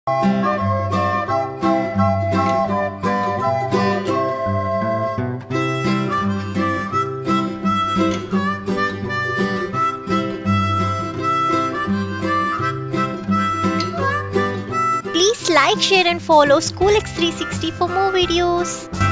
Please like, share and follow School X 360 for more videos.